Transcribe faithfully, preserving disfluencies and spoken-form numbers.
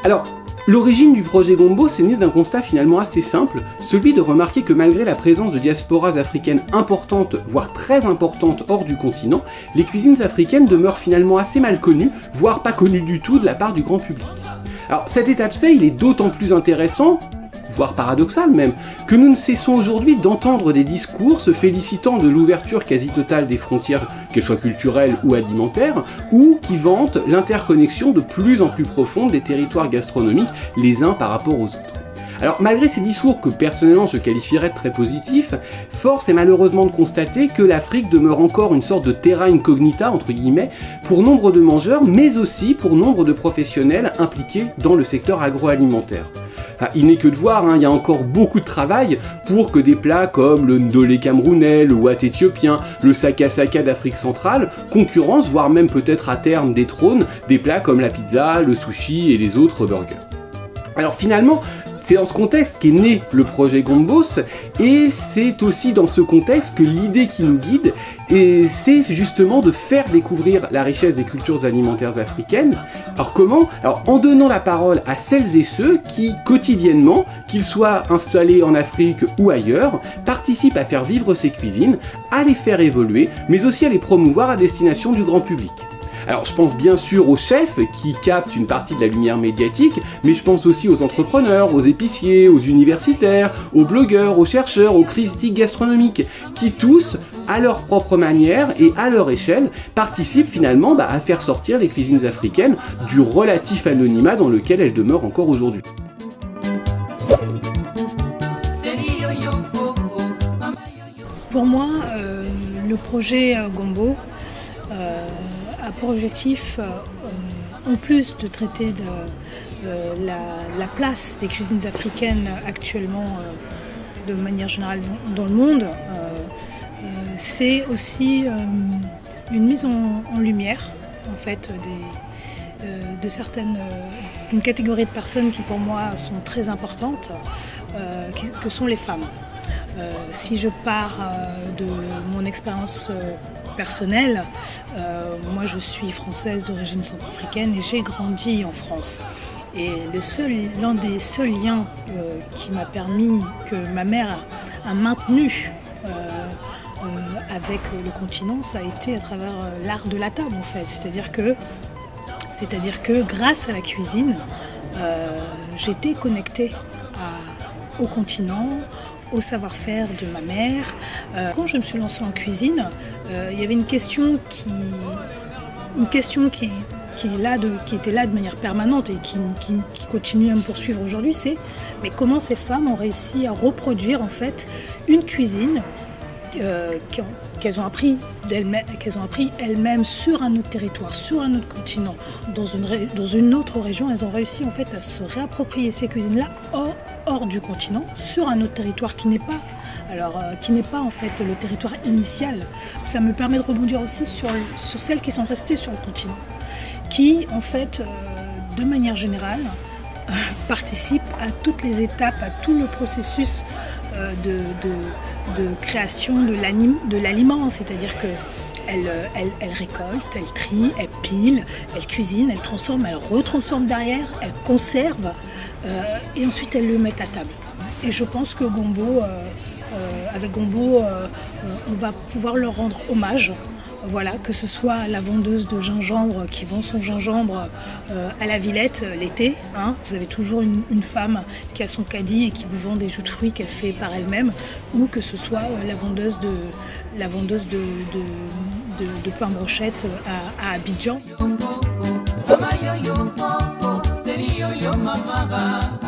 Alors, l'origine du projet Gombo, c'est né d'un constat finalement assez simple, celui de remarquer que malgré la présence de diasporas africaines importantes, voire très importantes hors du continent, les cuisines africaines demeurent finalement assez mal connues, voire pas connues du tout de la part du grand public. Alors cet état de fait, il est d'autant plus intéressant, voire paradoxal même, que nous ne cessons aujourd'hui d'entendre des discours se félicitant de l'ouverture quasi totale des frontières, qu'elles soient culturelles ou alimentaires, ou qui vantent l'interconnexion de plus en plus profonde des territoires gastronomiques les uns par rapport aux autres. Alors malgré ces discours que personnellement je qualifierais de très positifs, force est malheureusement de constater que l'Afrique demeure encore une sorte de terra incognita entre guillemets pour nombre de mangeurs, mais aussi pour nombre de professionnels impliqués dans le secteur agroalimentaire. Enfin, il n'est que de voir, hein, il y a encore beaucoup de travail pour que des plats comme le ndolé camerounais, le wat éthiopien, le saka saka d'Afrique centrale concurrencent, voire même peut-être à terme détrônent, des plats comme la pizza, le sushi et les autres burgers. Alors finalement, c'est dans ce contexte qu'est né le projet Gombos, et c'est aussi dans ce contexte que l'idée qui nous guide, c'est justement de faire découvrir la richesse des cultures alimentaires africaines. Alors comment? Alors en donnant la parole à celles et ceux qui, quotidiennement, qu'ils soient installés en Afrique ou ailleurs, participent à faire vivre ces cuisines, à les faire évoluer, mais aussi à les promouvoir à destination du grand public. Alors je pense bien sûr aux chefs qui captent une partie de la lumière médiatique, mais je pense aussi aux entrepreneurs, aux épiciers, aux universitaires, aux blogueurs, aux chercheurs, aux critiques gastronomiques, qui tous, à leur propre manière et à leur échelle, participent finalement bah, à faire sortir les cuisines africaines du relatif anonymat dans lequel elles demeurent encore aujourd'hui. Pour moi, euh, le projet euh, Gombo euh, a pour objectif, euh, en plus de traiter de euh, la, la place des cuisines africaines actuellement euh, de manière générale dans le monde, euh, euh, c'est aussi euh, une mise en, en lumière en fait, des, euh, de certaines, euh, d'une catégorie de personnes qui pour moi sont très importantes, euh, qui, que sont les femmes. Euh, si je pars euh, de mon expérience euh, personnelle, euh, moi je suis française d'origine centrafricaine et j'ai grandi en France. Et le seul, l'un des seuls liens euh, qui m'a permis, que ma mère a, a maintenu euh, euh, avec le continent, ça a été à travers euh, l'art de la table en fait. C'est-à-dire que, c'est-à-dire que grâce à la cuisine, euh, j'étais connectée à, au continent, au savoir-faire de ma mère. Euh, quand je me suis lancée en cuisine, euh, il y avait une question qui, une question qui, qui, est là de, qui était là de manière permanente et qui, qui, qui continue à me poursuivre aujourd'hui, c'est mais comment ces femmes ont réussi à reproduire en fait une cuisine euh, qu'elles ont appris d'elles-mêmes, qu'elles ont appris elles-mêmes sur un autre territoire, sur un autre continent, dans une, dans une autre région. Elles ont réussi en fait à se réapproprier ces cuisines-là hors, hors du continent, sur un autre territoire qui n'est pas, alors euh, qui n'est pas en fait le territoire initial. Ça me permet de rebondir aussi sur, sur celles qui sont restées sur le continent, qui en fait, euh, de manière générale, euh, participent à toutes les étapes, à tout le processus euh, de, de de création de l'aliment, c'est-à-dire qu'elle elle, elle récolte, elle trie, elle pile, elle cuisine, elle transforme, elle retransforme derrière, elle conserve euh, et ensuite elle le met à table. Et je pense que Gombo, euh, euh, avec Gombo, euh, on va pouvoir leur rendre hommage. Voilà, que ce soit la vendeuse de gingembre qui vend son gingembre euh, à la Villette euh, l'été, hein, vous avez toujours une, une femme qui a son caddie et qui vous vend des jus de fruits qu'elle fait par elle-même, ou que ce soit euh, la vendeuse de, la vendeuse de, de, de, de pain brochette à, à Abidjan.